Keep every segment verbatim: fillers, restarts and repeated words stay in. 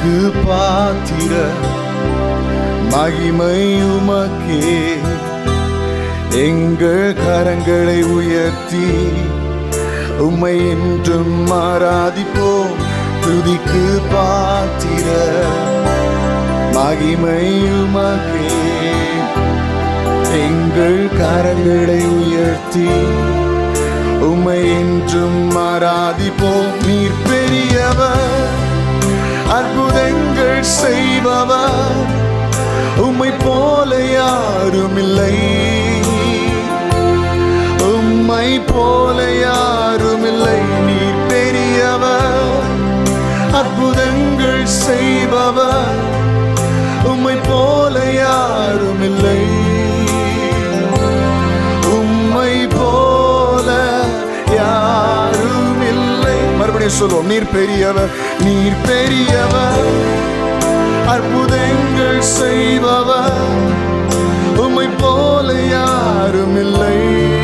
துதிக்கு பாத்திர மகிமை உமக்கே. எங்கள் கரங்களை உயர்த்தி உம்மை என்றும் ஆராதிப்போம். துதிக்கு பாத்திர மகிமை உமக்கே. எங்கள் கரங்களை உயர்த்தி உம்மை என்றும் ஆராதிப்போம். நீர் பெரியவர், அற்புதங்கள் செய்பவர், உம்மை போல யாரும் இல்லை. உம்மை போல யாரும் இல்லை. நீர் பெரியவர், அற்புதங்கள் செய்பவர், உம்மை போல யாரும் இல்லை. உம்மை போல யாரும் இல்லை. மறுபடியும் சொல்லுவோம். நீர் பெரியவர், நீர் பெரியவர், அற்புதங்கள் செய்பவர், உம்மை போல யாரும் இல்லை.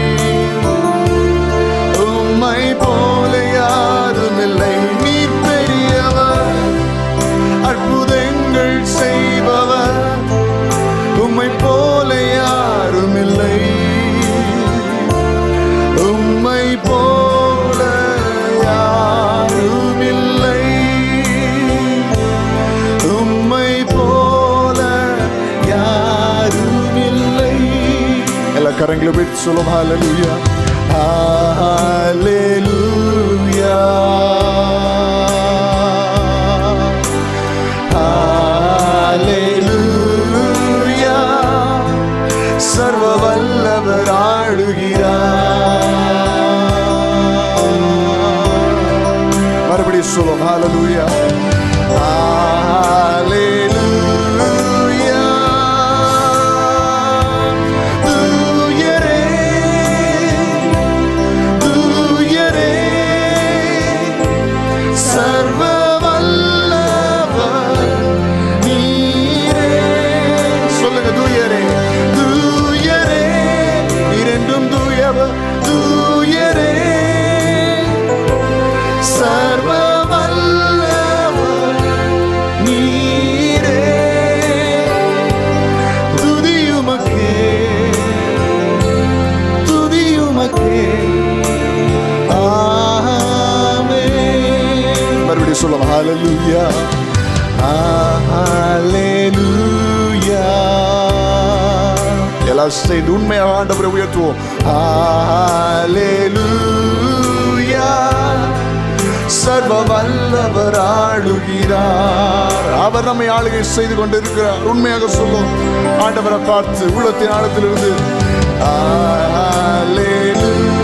உம்மை போல யாரும் இல்லை. நீர் பெரியவர், அற்புதங்கள் செய்பவர், உம்மை போல யாரும் இல்லை. உம்மை போல யாரும் இல்லை. உம்மை போல யாரும் இல்லை. எல்லா கரங்களை விட்டு சொல்லும். ஹalleluya, ஹalleluya, ஹalleluya. சர்வ வல்லவர் ஆளுகிறார். மறுபடியும் சொல்லும். ஹalleluya, ஹalleluya. தூயரே, தூயரே, சர்வ வல்லவர் நீரே. சொல்லுங்க. தூயரே, தூயரே, நீரென்றும் தூயவர். தூயரே, சர்வ வல்லவர் நீரே. துதியுமக்கே, துதியுமக்கே. ஆமென். மறுபடியும் சொல்லுவோம். ஹalleluya, ஹalleluya. எல்லாம் செய்து உண்மையாக ஆண்டவரை உயர்த்துவோம். ஹalleluya. சர்வ வல்லவர் ஆளுகிறார். அவர் நம்மை ஆளுகை செய்து கொண்டிருக்கிறார். உண்மையாக சொல்லும். ஆண்டவரை பார்த்து உள்ளத்தின் ஆழத்திலிருந்து ஹalleluya.